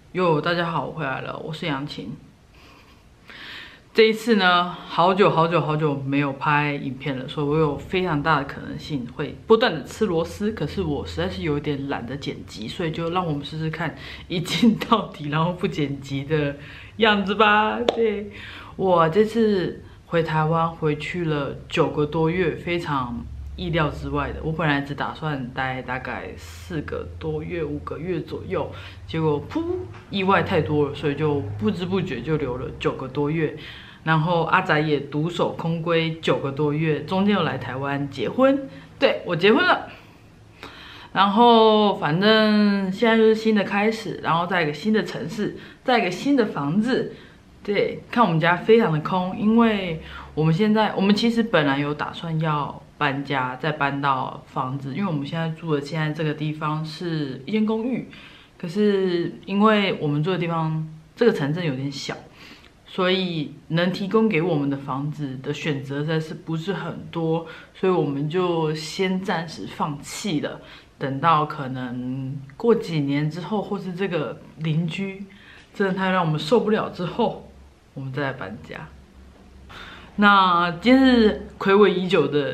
哟，大家好，我回来了，我是杨晴。这一次呢，好久没有拍影片了，所以我有非常大的可能性会不断的吃螺丝。可是我实在是有点懒得剪辑，所以就让我们试试看一镜到底，然后不剪辑的样子吧。对，我这次回台湾回去了9个多月，非常意料之外的。我本来只打算待大概4个多月、5个月左右，结果噗，意外太多了，所以就不知不觉就留了9个多月。然后阿仔也独守空闺9个多月，中间又来台湾结婚，对，我结婚了。然后反正现在就是新的开始，然后在一个新的城市，在一个新的房子。对，看我们家非常的空，因为我们其实本来有打算要搬家，再搬到房子，因为我们现在住的这个地方是一间公寓，可是因为我们住的地方这个城镇有点小，所以能提供给我们的房子的选择实在是不是很多，所以我们就先暂时放弃了，等到可能过几年之后，或是这个邻居真的太让我们受不了之后，我们再来搬家。那今天是睽违已久的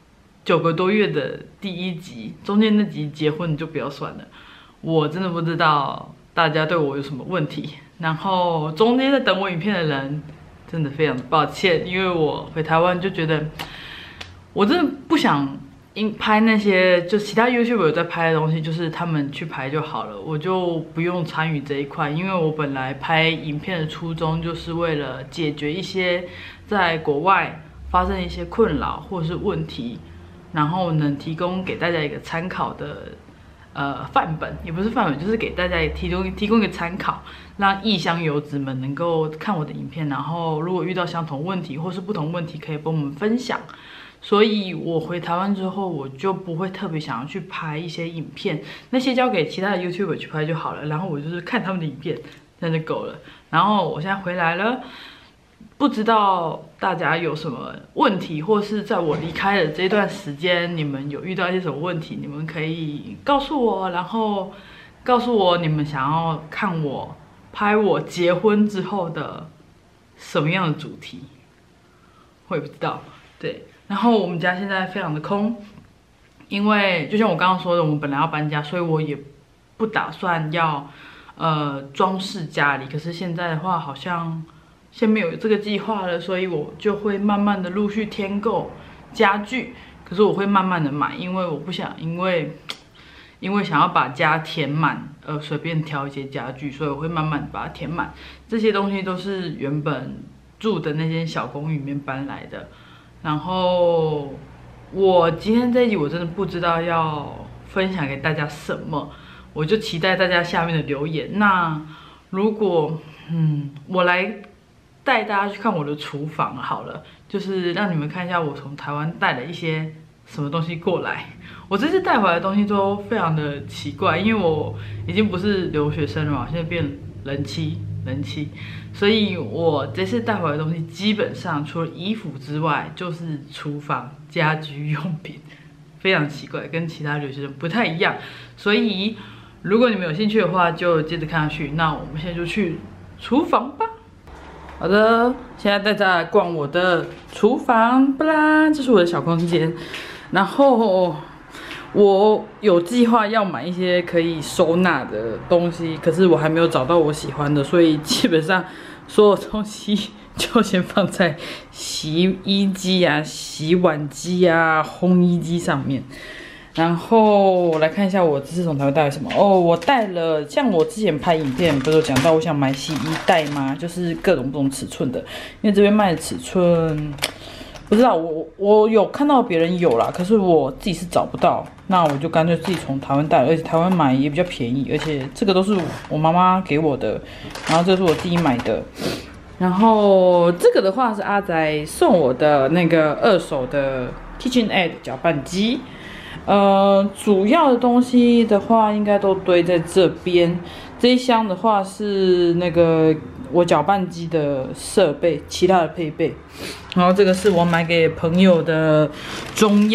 9个多月的第1集，中间那集结婚就不要算了。我真的不知道大家对我有什么问题，然后中间在等我影片的人，真的非常的抱歉，因为我回台湾就觉得，我真的不想拍那些就其他 YouTuber 有在拍的东西，就是他们去拍就好了，我就不用参与这一块，因为我本来拍影片的初衷就是为了解决一些在国外发生一些困扰或是问题，然后能提供给大家一个参考的范本，也不是范本，就是给大家提供一个参考，让异乡游子们能够看我的影片，然后如果遇到相同问题或是不同问题，可以帮我们分享。所以我回台湾之后，我就不会特别想要去拍一些影片，那些交给其他的 YouTuber 去拍就好了。然后我就是看他们的影片，那就够了。然后我现在回来了，不知道大家有什么问题，或是在我离开的这段时间，你们有遇到一些什么问题，你们可以告诉我，然后告诉我你们想要看我拍我结婚之后的什么样的主题，我也不知道。对。然后我们家现在非常的空，因为就像我刚刚说的，我们本来要搬家，所以我也不打算要装饰家里。可是现在的话，好像先没有这个计划了，所以我就会慢慢的陆续添购家具。可是我会慢慢的买，因为我不想因为想要把家填满，随便挑一些家具，所以我会慢慢的把它填满。这些东西都是原本住的那间小公寓里面搬来的。然后我今天这一集我真的不知道要分享给大家什么，我就期待大家下面的留言。那如果我来带大家去看我的厨房好了，就是让你们看一下我从台湾带了一些什么东西过来。我这次带回来的东西都非常的奇怪，因为我已经不是留学生了嘛，现在变人妻，所以我这次带回来的东西基本上除了衣服之外，就是厨房家居用品，非常奇怪，跟其他留学生不太一样。所以如果你们有兴趣的话，就接着看下去。那我们现在就去厨房吧。好的，现在带大家逛我的厨房，巴拉，这是我的小空间。然后我有计划要买一些可以收纳的东西，可是我还没有找到我喜欢的，所以基本上所有东西就先放在洗衣机啊、洗碗机啊、烘衣机上面。然后我来看一下我这次从台湾带了什么哦，我带了像我之前拍影片不是有讲到我想买洗衣袋吗？就是各种不同尺寸的，因为这边卖的尺寸。不知道，我有看到别人有啦，可是我自己是找不到，那我就干脆自己从台湾带，而且台湾买也比较便宜，而且这个都是我妈妈给我的，然后这是我自己买的，然后这个的话是阿仔送我的那个2手的 KitchenAid 搅拌机，主要的东西的话应该都堆在这边，这一箱的话是那个我搅拌机的设备，其他的配备。然后这个是我买给朋友的中药，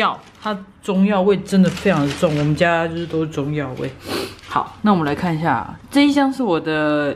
它中药味真的非常的重，我们家就是都是中药味。好，那我们来看一下，这一箱是我的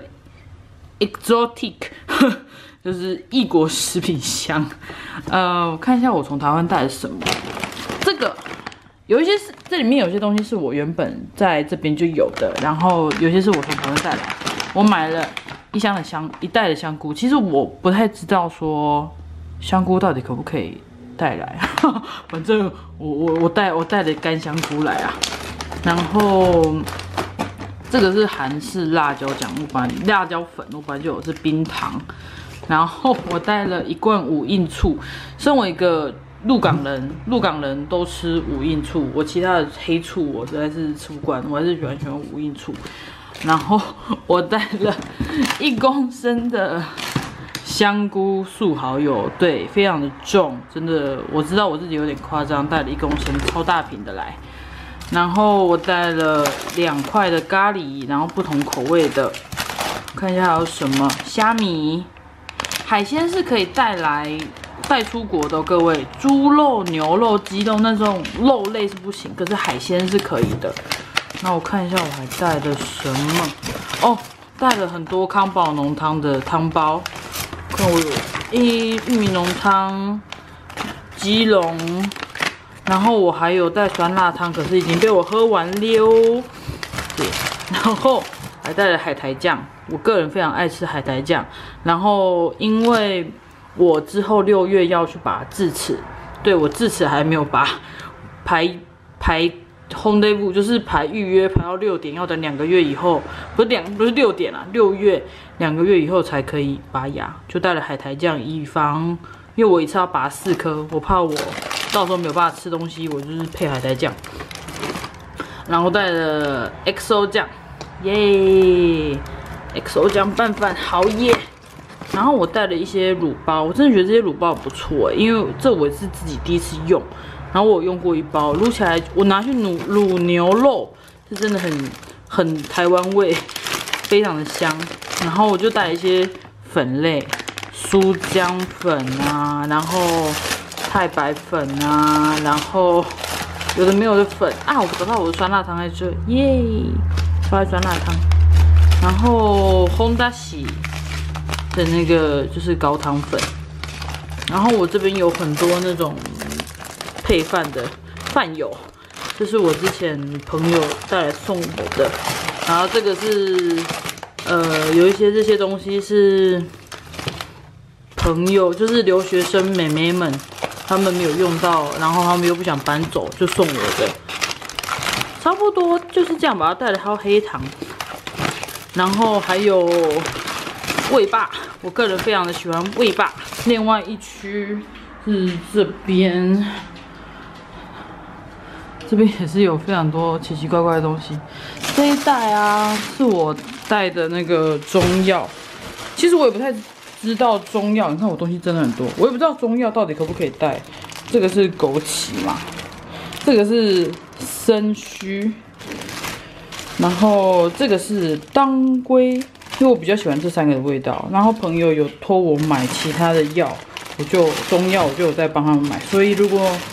exotic， 就是异国食品箱。我看一下我从台湾带了什么。这个有一些是这里面有些东西是我原本在这边就有的，然后有些是我从台湾带来。我买了一袋的香菇，其实我不太知道说香菇到底可不可以带来，反正我带了干香菇来啊，然后这个是韩式辣椒酱，辣椒粉，我本来就有是冰糖，然后我带了1罐5印醋，身为一个鹿港人都吃5印醋，我其他的黑醋我实在是吃不惯，我还是喜欢5印醋。然后我带了1公升的香菇素蚝油，对，非常的重，真的，我知道我自己有点夸张，带了1公升超大瓶的来。然后我带了2块的咖喱，然后不同口味的，看一下还有什么虾米、海鲜是可以带出国的、哦，各位，猪肉、牛肉、鸡肉那种肉类是不行，可是海鲜是可以的。那我看一下我还带了什么哦，带了很多康宝浓汤的汤包，看我有玉米浓汤、鸡茸，然后我还有带酸辣汤，可是已经被我喝完溜。对，然后还带了海苔酱，我个人非常爱吃海苔酱。然后因为我之后6月要去把智齿，对，我智齿还没有拔，排 rendezvous 就是排预约排到6点，要等2个月以后，不是6点啦，6月2个月以后才可以拔牙，就带了海苔酱，以防因为我一次要拔4颗，我怕我到时候没有办法吃东西，我就是配海苔酱。然后带了 XO 酱，耶 ，XO 酱拌饭好耶。然后我带了一些卤包，我真的觉得这些卤包不错，因为这我是自己第一次用。然后我有用过1包，卤起来我拿去卤牛肉，是真的很台湾味，非常的香。然后我就带了一些粉类，酥姜粉啊，然后太白粉啊，然后有的没有的粉啊，我找到我的酸辣汤在这，耶，刷酸辣汤。然后烘大喜的那个就是高汤粉，然后我这边有很多那种配饭的饭友，这是我之前朋友带来送我的。然后这个是有一些这些东西是朋友，就是留学生妹妹们，他们没有用到，然后他们又不想搬走，就送我的。差不多就是这样吧。带了还有黑糖，然后还有味霸，我个人非常的喜欢味霸。另外一区是这边。这边也是有非常多奇奇怪怪的东西。这一袋啊，是我带的那个中药。其实我也不太知道中药，你看我东西真的很多，我也不知道中药到底可不可以带。这个是枸杞嘛，这个是生须，然后这个是当归，因为我比较喜欢这3个的味道。然后朋友有托我买其他的药，中药我就有在帮他们买，所以如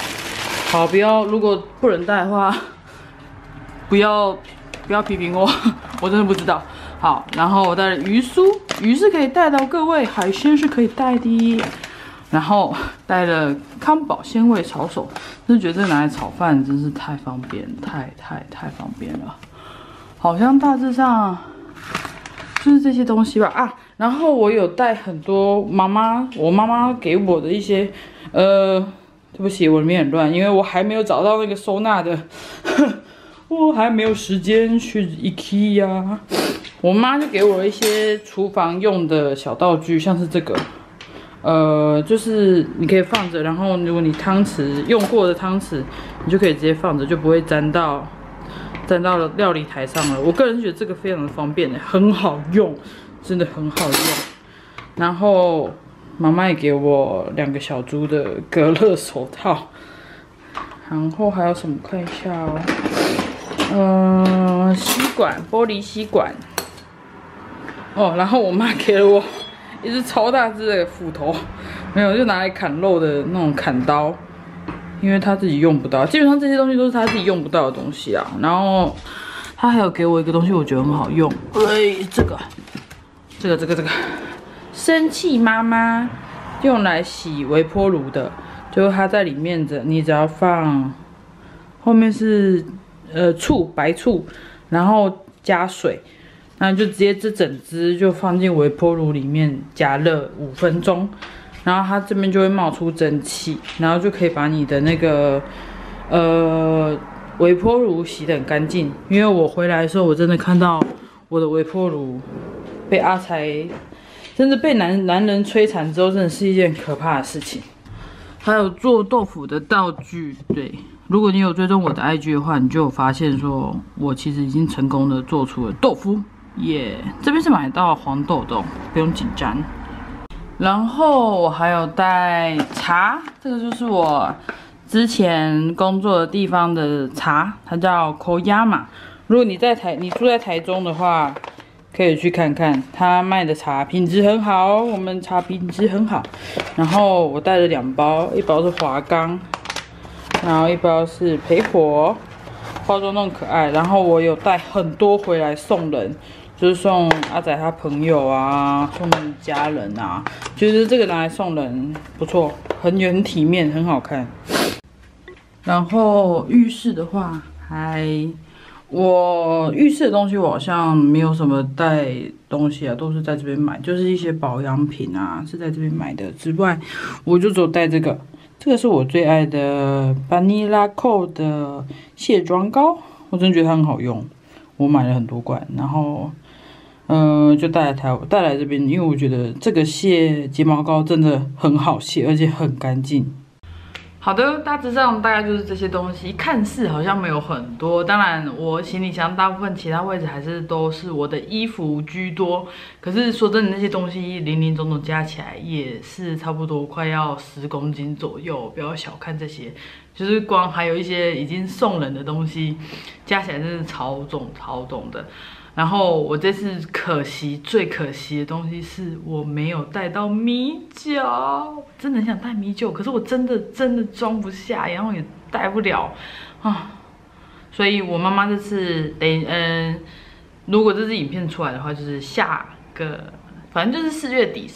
果不能带的话，不要批评我，我真的不知道。好，然后我带了鱼酥，鱼是可以带的，各位，海鲜是可以带的。然后带了康宝鲜味炒手，真的觉得这个拿来炒饭真是太方便，太方便了。好像大致上就是这些东西吧啊。然后我有带很多我妈妈给我的一些对不起，我里面很乱，因为我还没有找到那个收纳的，我还没有时间去 IKEA。我妈就给我一些厨房用的小道具，像是这个，就是你可以放着，然后如果你汤匙用过的汤匙，你就可以直接放着，就不会沾到料理台上了。我个人觉得这个非常的方便，很好用，真的很好用。然后妈妈也给我2个小猪的隔热手套，然后还有什么？看一下哦，吸管，玻璃吸管。哦，然后我妈给了我一只超大只的斧头，没有，就拿来砍肉的那种砍刀。 因为他自己用不到，基本上这些东西都是他自己用不到的东西啊。然后他还有给我一个东西，我觉得很好用，这个生气妈妈用来洗微波炉的，就是它在里面的，你只要放后面是白醋，然后加水。 那就直接这整只就放进微波炉里面加热5分钟，然后它这边就会冒出蒸汽，然后就可以把你的那个微波炉洗得很干净。因为我回来的时候，我真的看到我的微波炉被阿财，真的被男人摧残之后，真的是一件可怕的事情。还有做豆腐的道具，对，如果你有追踪我的 IG 的话，你就有发现说我其实已经成功的做出了豆腐。 这边是买到黄豆豆，不用紧张。然后我还有带茶，这个就是我之前工作的地方的茶，它叫 Koyama。如果你住在台中的话，可以去看看，他卖的茶品质很好，我们茶品质很好。然后我带了2包，一包是华冈，然后一包是培火，包装都很可爱。然后我有带很多回来送人。 就是送阿仔他朋友啊，送家人啊，觉得这个拿来送人不错，很体面，很好看。然后浴室的话，我浴室的东西我好像没有什么带东西啊，都是在这边买，就是一些保养品啊是在这边买的。之外，我就只有带这个，这个是我最爱的 Vanilla Co 的卸妆膏，我真的觉得它很好用，我买了很多罐，然后。 就带来这边，因为我觉得这个卸睫毛膏真的很好卸，而且很干净。好的，大致上大概就是这些东西，看似好像没有很多。当然，我行李箱大部分其他位置还是都是我的衣服居多。可是说真的，那些东西零零总总加起来也是差不多快要10公斤左右，不要小看这些。就是光还有一些已经送人的东西，加起来真是超重的。 然后我这次最可惜的东西是我没有带到米酒，真的很想带米酒，可是我真的装不下，然后也带不了啊。所以我妈妈这次如果这支影片出来的话，就是反正就是4月底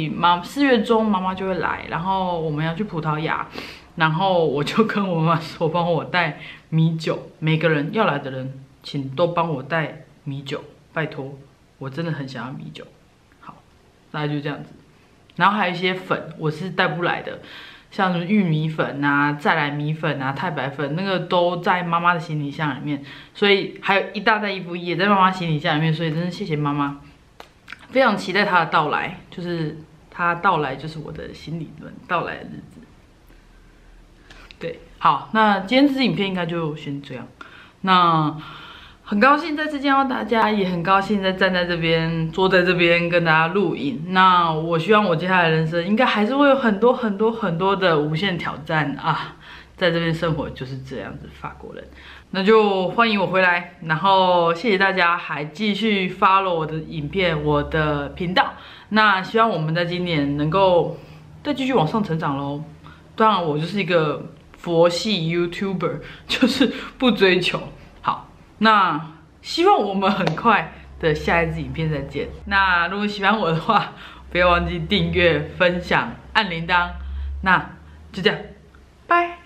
，4月中妈妈就会来，然后我们要去葡萄牙，然后我就跟我妈说，帮我带米酒，每个人要来的人，请都帮我带。 米酒，拜托，我真的很想要米酒。好，大概就这样子。然后还有一些粉，我是带不来的，像什么玉米粉啊、再来米粉啊、太白粉，那个都在妈妈的行李箱里面。所以还有一大袋衣服也在妈妈行李箱里面，所以真的谢谢妈妈，非常期待她的到来。就是她到来，就是我的行李轮到来的日子。对，好，那今天这支影片应该就先这样。那。 很高兴再次见到大家，也很高兴站在这边，坐在这边跟大家录影。那我希望我接下来的人生应该还是会有很多的无限挑战啊！在这边生活就是这样子，法国人。那就欢迎我回来，然后谢谢大家还继续 follow 我的影片、我的频道。那希望我们在今年能够再继续往上成长咯。当然，我就是一个佛系 YouTuber， 就是不追求。 那希望我们很快的下一支影片再见。那如果喜欢我的话，不要忘记订阅、分享、按铃铛。那就这样，拜。